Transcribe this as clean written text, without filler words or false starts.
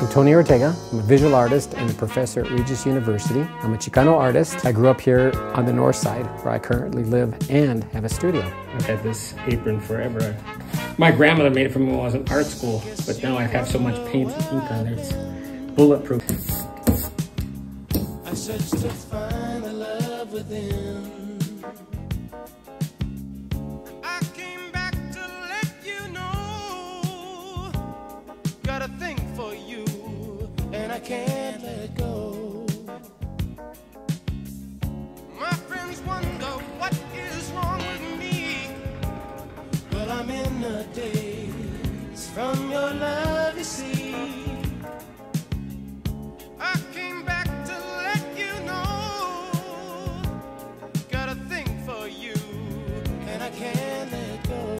I'm Tony Ortega. I'm a visual artist and a professor at Regis University. I'm a Chicano artist. I grew up here on the north side, where I currently live and have a studio. I've had this apron forever. My grandmother made it for me when I was in art school, but now I have so much paint and ink on there, it's bulletproof. I searched to find the love within. I came back to let you know, got a thing for you, and I can't